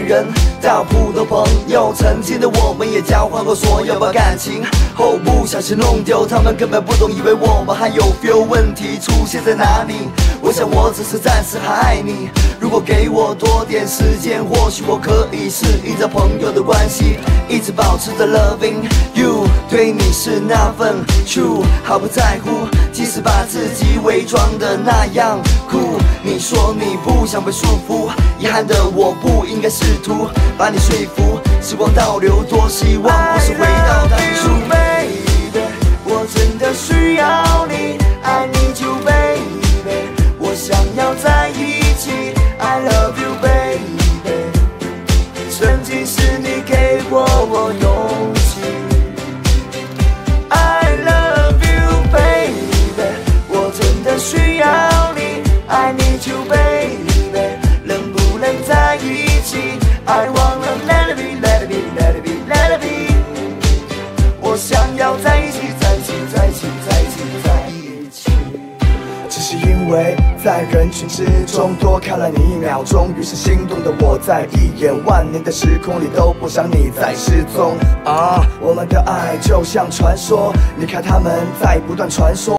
人到普通朋友，曾经的我们也交换过所有把感情后不小心弄丢，他们根本不懂，以为我们还有 feel。问题出现在哪里？我想我只是暂时还爱你。如果给我多点时间，或许我可以适应着朋友的关系，一直保持着 loving you。对你是那份 true， 毫不在乎，即使把自己伪装的那样酷。你说你不想被束缚，遗憾的我不应该试图把你说服。时光倒流，多希望不是回到当初。我真的需要你 ，I need you baby， 我想要在一起 ，I love you baby。曾经是你给过我勇气 ，I love you baby， 我真的需要你 ，I need you baby， 能不能在一起 ？I wanna let it be, let it be, let it be, let it be。我想要在一起。只是因为在人群之中多看了你1秒钟，于是心动的我在一眼万年的时空里都不想你再失踪。我们的爱就像传说，你看他们在不断传说。